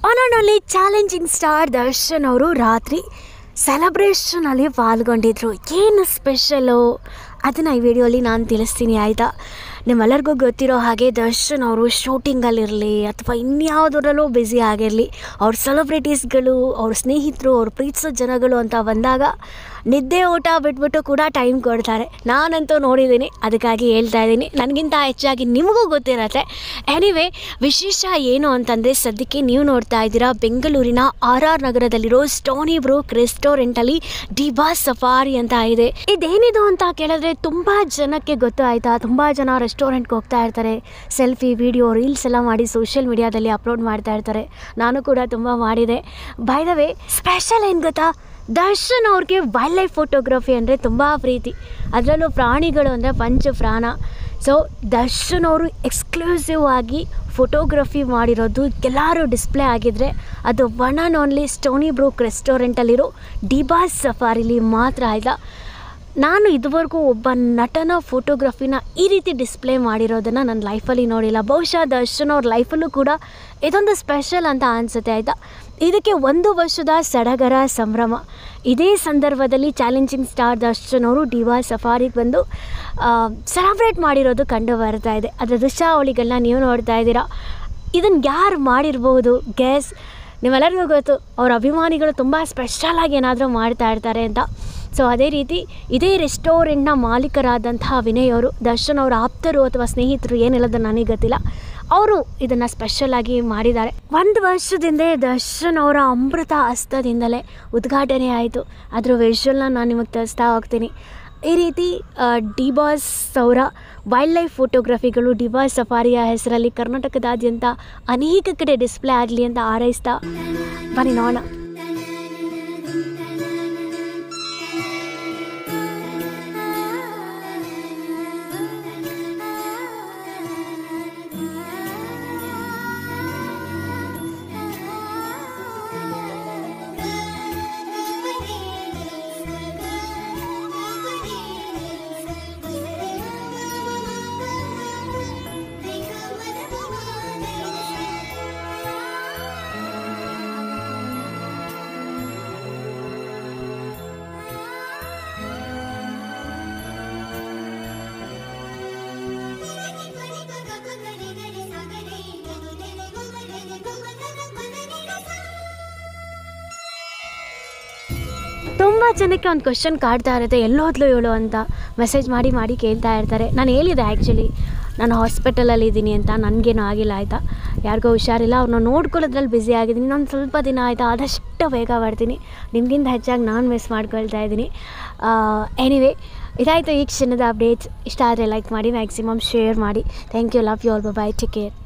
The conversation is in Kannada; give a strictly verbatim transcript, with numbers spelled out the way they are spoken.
On and only challenging star Darshan ಅವರು ರಾತ್ರಿ ಸೆಲೆಬ್ರೇಷನಲ್ಲಿ ಪಾಲ್ಗೊಂಡಿದ್ರು. ಏನು ಸ್ಪೆಷಲು ಅದನ್ನು ಈ ವಿಡಿಯೋಲಿ ನಾನು ತಿಳಿಸ್ತೀನಿ ಆಯಿತಾ. ನಿಮ್ಮೆಲ್ಲರಿಗೂ ಗೊತ್ತಿರೋ ಹಾಗೆ ದರ್ಶನ್ ಅವರು ಶೂಟಿಂಗಲ್ಲಿರಲಿ ಅಥವಾ ಇನ್ಯಾವುದರಲ್ಲೂ ಬ್ಯುಸಿ ಆಗಿರಲಿ, ಅವ್ರ ಸೆಲೆಬ್ರಿಟೀಸ್ಗಳು, ಅವ್ರ ಸ್ನೇಹಿತರು, ಅವ್ರ ಪ್ರೀತಿಸೋ ಜನಗಳು ಅಂತ ಬಂದಾಗ ನಿದ್ದೆ ಊಟ ಬಿಟ್ಬಿಟ್ಟು ಕೂಡ ಟೈಮ್ ಕೊಡ್ತಾರೆ. ನಾನಂತೂ ನೋಡಿದ್ದೀನಿ, ಅದಕ್ಕಾಗಿ ಹೇಳ್ತಾ ಇದ್ದೀನಿ. ನನಗಿಂತ ಹೆಚ್ಚಾಗಿ ನಿಮಗೂ ಗೊತ್ತಿರತ್ತೆ. ಎನಿವೇ, ವಿಶೇಷ ಏನು ಅಂತಂದರೆ ಸದ್ಯಕ್ಕೆ ನೀವು ನೋಡ್ತಾ ಇದ್ದೀರಾ ಬೆಂಗಳೂರಿನ ಆರ್ ಆರ್ ನಗರದಲ್ಲಿರೋ ಸ್ಟೋನಿ ಬ್ರೂಕ್ ರೆಸ್ಟೋರೆಂಟಲ್ಲಿ ಡಿಬಾಸ್ ಸಫಾರಿ ಅಂತ ಇದೆ. ಇದೇನಿದು ಅಂತ ಕೇಳಿದ್ರೆ ತುಂಬ ಜನಕ್ಕೆ ಗೊತ್ತು ಆಯಿತಾ. ತುಂಬ ಜನ ರೆಸ್ಟೋರೆಂಟ್ಗೆ ಹೋಗ್ತಾ ಇರ್ತಾರೆ, ಸೆಲ್ಫಿ ವಿಡಿಯೋ ರೀಲ್ಸ್ ಎಲ್ಲ ಮಾಡಿ ಸೋಷಿಯಲ್ ಮೀಡಿಯಾದಲ್ಲಿ ಅಪ್ಲೋಡ್ ಮಾಡ್ತಾ ಇರ್ತಾರೆ. ನಾನು ಕೂಡ ತುಂಬ ಮಾಡಿದೆ. ಬೈ ದ ವೇ, ಸ್ಪೆಷಲ್ ಏನು ಗೊತ್ತಾ, ದರ್ಶನ್ ಅವ್ರಿಗೆ ವೈಲ್ಡ್ ಲೈಫ್ ಫೋಟೋಗ್ರಫಿ ಅಂದರೆ ತುಂಬ ಪ್ರೀತಿ. ಅದರಲ್ಲೂ ಪ್ರಾಣಿಗಳು ಅಂದರೆ ಪಂಚ ಪ್ರಾಣ. ಸೊ ದರ್ಶನ್ ಅವರು ಎಕ್ಸ್ಕ್ಲೂಸಿವ್ ಆಗಿ ಫೋಟೋಗ್ರಫಿ ಮಾಡಿರೋದು ಎಲ್ಲರೂ ಡಿಸ್ಪ್ಲೇ ಆಗಿದ್ದರೆ ಅದು one and only Stony Brook ರೆಸ್ಟೋರೆಂಟಲ್ಲಿರೋ ಡಿಬಾಸ್ ಸಫಾರಿಲಿ ಮಾತ್ರ ಆಯಿತಾ. ನಾನು ಇದುವರೆಗೂ ಒಬ್ಬ ನಟನ ಫೋಟೋಗ್ರಫಿನ ಈ ರೀತಿ ಡಿಸ್ಪ್ಲೇ ಮಾಡಿರೋದನ್ನು ನನ್ನ ಲೈಫಲ್ಲಿ ನೋಡಿಲ್ಲ. ಬಹುಶಃ ದರ್ಶನ್ ಅವ್ರ ಲೈಫಲ್ಲೂ ಕೂಡ ಇದೊಂದು ಸ್ಪೆಷಲ್ ಅಂತ ಅನಿಸುತ್ತೆ ಆಯಿತಾ. ಇದಕ್ಕೆ ಒಂದು ವರ್ಷದ ಸಡಗರ ಸಂಭ್ರಮ. ಇದೇ ಸಂದರ್ಭದಲ್ಲಿ ಚಾಲೆಂಜಿಂಗ್ ಸ್ಟಾರ್ ದರ್ಶನ್ ಅವರು ಡಿಬಾಸ್ ಸಫಾರಿಗೆ ಬಂದು ಸೆಲೆಬ್ರೇಟ್ ಮಾಡಿರೋದು ಕಂಡು ಬರ್ತಾ ಇದೆ. ಅದರ ದೃಶ್ಯಾವಳಿಗಳನ್ನ ನೀವು ನೋಡ್ತಾ ಇದ್ದೀರಾ. ಇದನ್ನು ಯಾರು ಮಾಡಿರ್ಬೋದು ಗೆಸ್? ನಿಮ್ಮೆಲ್ಲರಿಗೂ ಗೊತ್ತು, ಅವ್ರ ಅಭಿಮಾನಿಗಳು ತುಂಬ ಸ್ಪೆಷಲಾಗಿ ಏನಾದರೂ ಮಾಡ್ತಾ ಇರ್ತಾರೆ ಅಂತ. ಸೊ ಅದೇ ರೀತಿ ಇದೇ ರೆಸ್ಟೋರೆಂಟ್ನ ಮಾಲೀಕರಾದಂತಹ ವಿನಯ್ ಅವರು, ದರ್ಶನ್ ಅವರ ಆಪ್ತರು ಅಥವಾ ಸ್ನೇಹಿತರು ಏನೆಲ್ಲದ ನನಗೆ ಗೊತ್ತಿಲ್ಲ, ಅವರು ಇದನ್ನು ಸ್ಪೆಷಲಾಗಿ ಮಾಡಿದ್ದಾರೆ. ಒಂದು ವರ್ಷದಿಂದ ದರ್ಶನ್ ಅವರ ಅಮೃತ ಹಸ್ತದಿಂದಲೇ ಉದ್ಘಾಟನೆ ಆಯಿತು. ಅದರ ವಿಷುವಲ್ನ ನಾನು ನಿಮಗೆ ತೋರಿಸ್ತಾ ಹೋಗ್ತೀನಿ. ಈ ರೀತಿ ಡಿಬಾಸ್ ಅವರ ವೈಲ್ಡ್ ಲೈಫ್ ಫೋಟೋಗ್ರಫಿಗಳು ಡಿಬಾಸ್ ಸಫಾರಿಯ ಹೆಸರಲ್ಲಿ ಕರ್ನಾಟಕದಾದ್ಯಂತ ಅನೇಕ ಕಡೆ ಡಿಸ್ಪ್ಲೇ ಆಗಲಿ ಅಂತ ಹಾರೈಸ್ತಾ ಬನ್ನಿ ನೋಡೋಣ. ತುಂಬ ಜನಕ್ಕೆ ಒಂದು ಕ್ವೆಶ್ಚನ್ ಕಾಡ್ತಾ ಇರುತ್ತೆ, ಎಲ್ಲೋದ್ಲು ಹೇಳು ಅಂತ ಮೆಸೇಜ್ ಮಾಡಿ ಮಾಡಿ ಕೇಳ್ತಾ ಇರ್ತಾರೆ. ನಾನು ಹೇಳಿದೆ ಆ್ಯಕ್ಚುಲಿ ನಾನು ಹಾಸ್ಪಿಟಲಲ್ಲಿ ಇದ್ದೀನಿ ಅಂತ. ನನಗೇನು ಆಗಿಲ್ಲ ಆಯಿತಾ, ಯಾರಿಗೋ ಹುಷಾರಿಲ್ಲ, ಅವ್ರನ್ನ ನೋಡ್ಕೊಳ್ಳೋದ್ರಲ್ಲಿ ಬ್ಯುಸಿ ಆಗಿದ್ದೀನಿ. ನಾನು ಸ್ವಲ್ಪ ದಿನ ಆಯಿತಾ ಆದಷ್ಟು ಬೇಗ ಬರ್ತೀನಿ. ನಿಮಗಿಂತ ಹೆಚ್ಚಾಗಿ ನಾನು ಮಿಸ್ ಮಾಡ್ಕೊಳ್ತಾ ಇದ್ದೀನಿ. ಎನಿವೇ, ಇದಾಯಿತು ಈ ಕ್ಷಣದ ಅಪ್ಡೇಟ್ಸ್. ಇಷ್ಟ ಆದರೆ ಲೈಕ್ ಮಾಡಿ, ಮ್ಯಾಕ್ಸಿಮಮ್ ಶೇರ್ ಮಾಡಿ. Thank you, love you all, bye, take care.